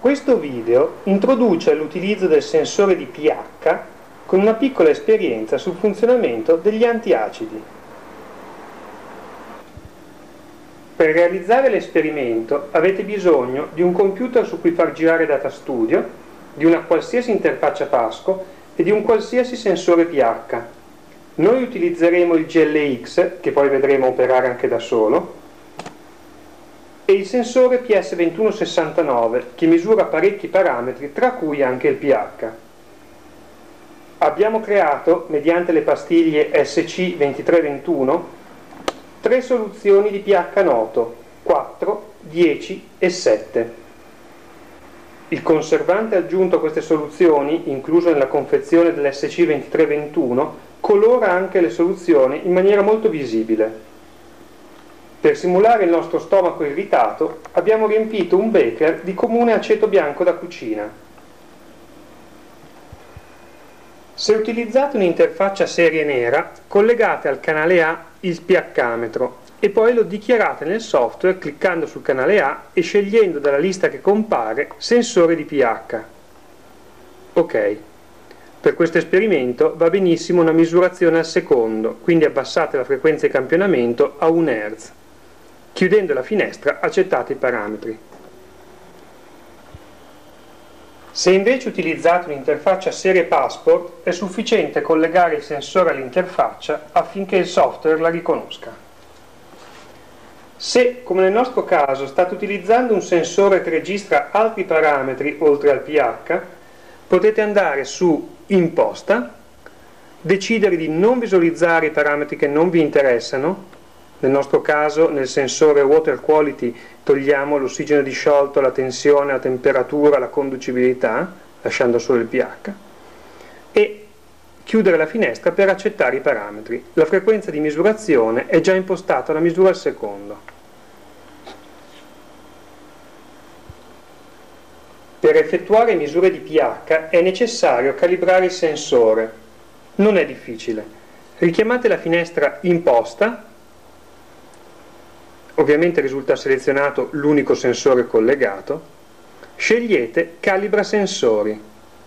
Questo video introduce l'utilizzo del sensore di pH con una piccola esperienza sul funzionamento degli antiacidi. Per realizzare l'esperimento avete bisogno di un computer su cui far girare DataStudio, di una qualsiasi interfaccia Pasco e di un qualsiasi sensore pH. Noi utilizzeremo il GLX, che poi vedremo operare anche da solo, e il sensore PS2169, che misura parecchi parametri, tra cui anche il pH. Abbiamo creato, mediante le pastiglie SC2321, 3 soluzioni di pH noto, 4, 10 e 7. Il conservante aggiunto a queste soluzioni, incluso nella confezione dell'SC2321, colora anche le soluzioni in maniera molto visibile. Per simulare il nostro stomaco irritato, abbiamo riempito un becher di comune aceto bianco da cucina. Se utilizzate un'interfaccia serie nera, collegate al canale A il pH-metro e poi lo dichiarate nel software cliccando sul canale A e scegliendo dalla lista che compare sensore di pH. Ok. Per questo esperimento va benissimo una misurazione al secondo, quindi abbassate la frequenza di campionamento a 1 Hz. Chiudendo la finestra accettate i parametri. Se invece utilizzate un'interfaccia serie Passport è sufficiente collegare il sensore all'interfaccia affinché il software la riconosca. Se, come nel nostro caso, state utilizzando un sensore che registra altri parametri oltre al pH, potete andare su Imposta, decidere di non visualizzare i parametri che non vi interessano. Nel nostro caso, nel sensore Water Quality, togliamo l'ossigeno disciolto, la tensione, la temperatura, la conducibilità, lasciando solo il pH, e chiudere la finestra per accettare i parametri. La frequenza di misurazione è già impostata alla misura al secondo. Per effettuare misure di pH è necessario calibrare il sensore. Non è difficile. Richiamate la finestra Imposta. Ovviamente risulta selezionato l'unico sensore collegato. Scegliete Calibra sensori.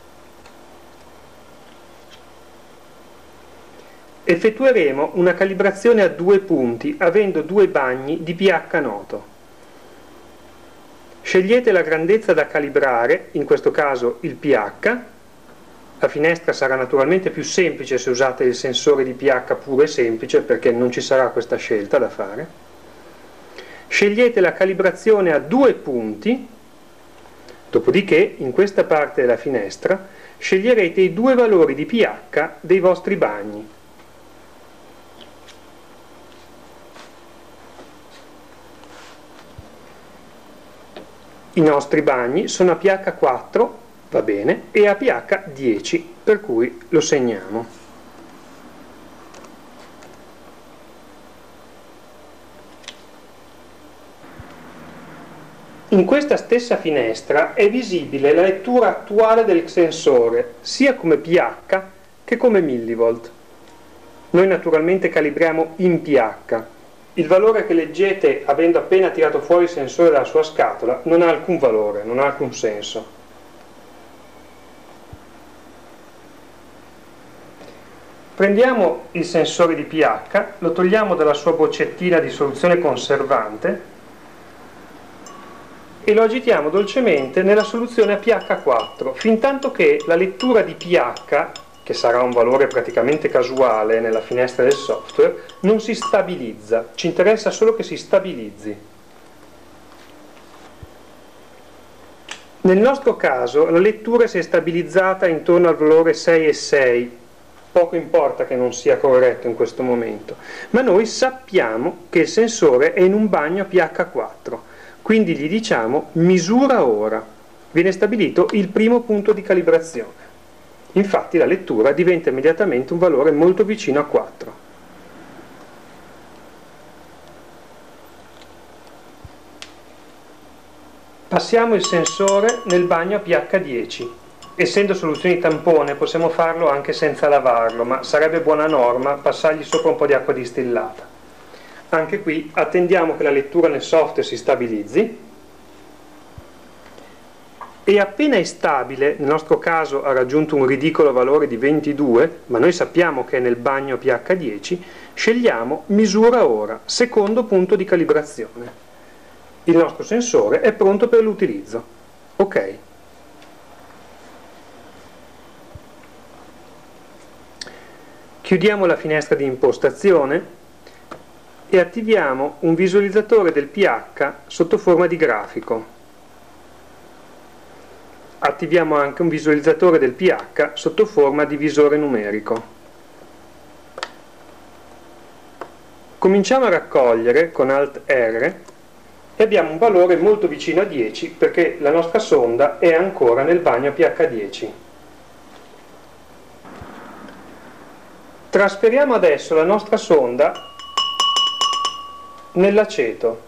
Effettueremo una calibrazione a 2 punti, avendo 2 bagni di pH noto. Scegliete la grandezza da calibrare, in questo caso il pH. La finestra sarà naturalmente più semplice se usate il sensore di pH puro e semplice, perché non ci sarà questa scelta da fare. Scegliete la calibrazione a 2 punti, dopodiché in questa parte della finestra sceglierete i 2 valori di pH dei vostri bagni. I nostri bagni sono a pH 4, va bene, e a pH 10, per cui lo segniamo. In questa stessa finestra è visibile la lettura attuale del sensore, sia come pH che come millivolt. Noi naturalmente calibriamo in pH. Il valore che leggete avendo appena tirato fuori il sensore dalla sua scatola non ha alcun valore, non ha alcun senso. Prendiamo il sensore di pH, lo togliamo dalla sua boccettina di soluzione conservante e lo agitiamo dolcemente nella soluzione a pH 4, fintanto che la lettura di pH, che sarà un valore praticamente casuale nella finestra del software, non si stabilizza. Ci interessa solo che si stabilizzi. Nel nostro caso la lettura si è stabilizzata intorno al valore 6,6. Poco importa che non sia corretto in questo momento, ma noi sappiamo che il sensore è in un bagno a pH 4. Quindi gli diciamo misura ora. Viene stabilito il primo punto di calibrazione. Infatti la lettura diventa immediatamente un valore molto vicino a 4. Passiamo il sensore nel bagno a pH 10. Essendo soluzioni tampone possiamo farlo anche senza lavarlo, ma sarebbe buona norma passargli sopra un po' di acqua distillata. Anche qui attendiamo che la lettura nel software si stabilizzi e appena è stabile, nel nostro caso ha raggiunto un ridicolo valore di 22, ma noi sappiamo che è nel bagno pH 10, scegliamo misura ora, secondo punto di calibrazione. Il nostro sensore è pronto per l'utilizzo. Ok. Chiudiamo la finestra di impostazione e attiviamo un visualizzatore del pH sotto forma di grafico. Attiviamo anche un visualizzatore del pH sotto forma di visore numerico. Cominciamo a raccogliere con Alt R e abbiamo un valore molto vicino a 10 perché la nostra sonda è ancora nel bagno pH 10. Trasferiamo adesso la nostra sonda nell'aceto.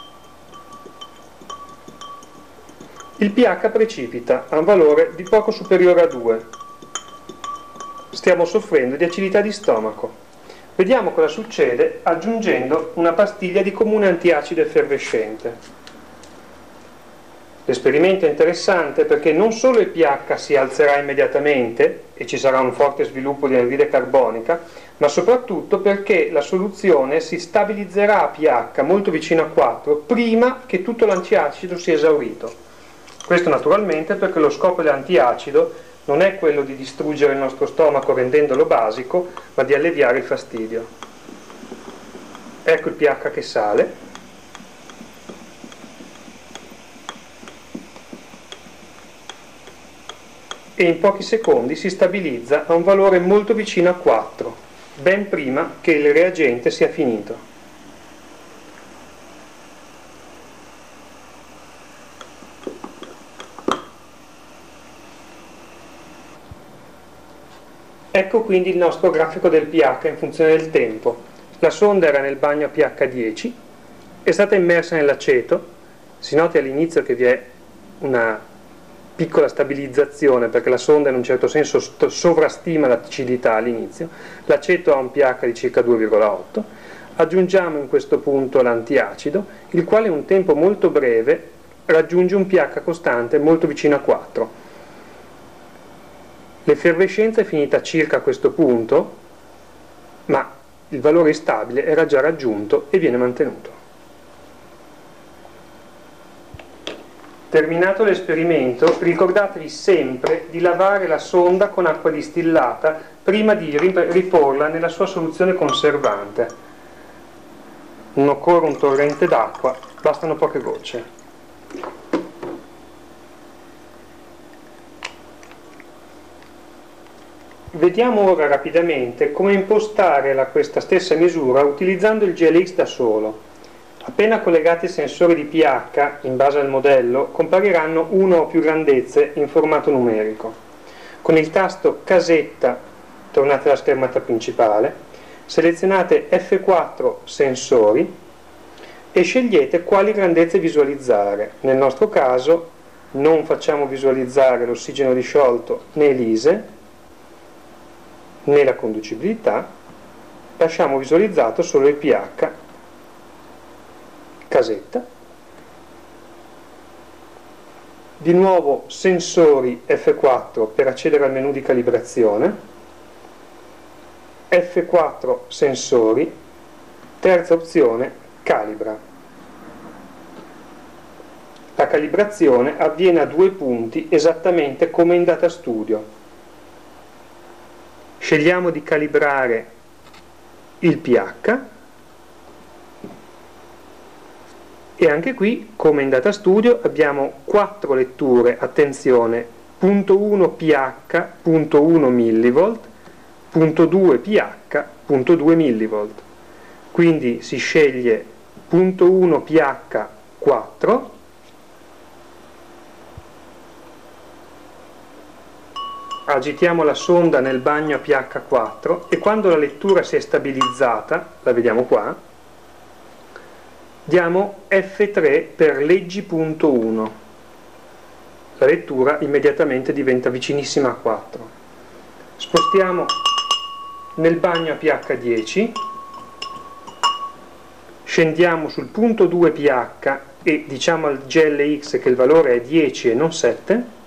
Il pH precipita a un valore di poco superiore a 2. Stiamo soffrendo di acidità di stomaco. Vediamo cosa succede aggiungendo una pastiglia di comune antiacido effervescente. L'esperimento è interessante perché non solo il pH si alzerà immediatamente e ci sarà un forte sviluppo di anidride carbonica, ma soprattutto perché la soluzione si stabilizzerà a pH molto vicino a 4 prima che tutto l'antiacido sia esaurito. Questo naturalmente perché lo scopo dell'antiacido non è quello di distruggere il nostro stomaco rendendolo basico, ma di alleviare il fastidio. Ecco il pH che sale. E in pochi secondi si stabilizza a un valore molto vicino a 4, ben prima che il reagente sia finito. Ecco quindi il nostro grafico del pH in funzione del tempo. La sonda era nel bagno a pH 10, è stata immersa nell'aceto, si noti all'inizio che vi è una piccola stabilizzazione perché la sonda in un certo senso sovrastima l'acidità all'inizio, l'aceto ha un pH di circa 2,8, aggiungiamo in questo punto l'antiacido, il quale in un tempo molto breve raggiunge un pH costante molto vicino a 4. L'effervescenza è finita circa a questo punto, ma il valore stabile era già raggiunto e viene mantenuto. Terminato l'esperimento, ricordatevi sempre di lavare la sonda con acqua distillata prima di riporla nella sua soluzione conservante. Non occorre un torrente d'acqua, bastano poche gocce. Vediamo ora rapidamente come impostare questa stessa misura utilizzando il GLX da solo. Appena collegati il sensore di pH, in base al modello, compariranno una o più grandezze in formato numerico. Con il tasto casetta tornate alla schermata principale, selezionate F4 sensori e scegliete quali grandezze visualizzare. Nel nostro caso non facciamo visualizzare l'ossigeno disciolto né l'ISE, né la conducibilità, lasciamo visualizzato solo il pH, casetta, di nuovo sensori F4 per accedere al menu di calibrazione, F4 sensori, terza opzione calibra. La calibrazione avviene a 2 punti esattamente come in data studio. Scegliamo di calibrare il pH e anche qui, come in data studio, abbiamo 4 letture, attenzione, punto 1 pH, punto 1 mV, punto 2 pH, punto 2 mV. Quindi si sceglie punto 1 pH 4, agitiamo la sonda nel bagno a pH 4 e quando la lettura si è stabilizzata, la vediamo qua, diamo F3 per leggi punto 1. La lettura immediatamente diventa vicinissima a 4. Spostiamo nel bagno a pH 10, scendiamo sul punto 2 pH e diciamo al GLX che il valore è 10 e non 7,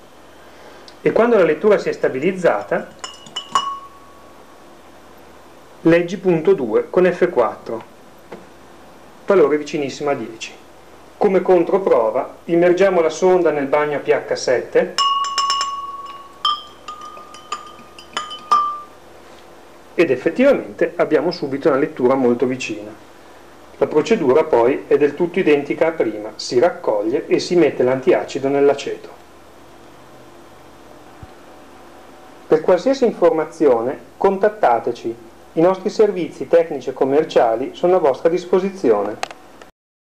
e quando la lettura si è stabilizzata leggi punto 2 con F4, valore vicinissimo a 10. Come controprova immergiamo la sonda nel bagno a pH 7 ed effettivamente abbiamo subito una lettura molto vicina. La procedura poi è del tutto identica a prima, si raccoglie e si mette l'antiacido nell'aceto. Per qualsiasi informazione contattateci, i nostri servizi tecnici e commerciali sono a vostra disposizione.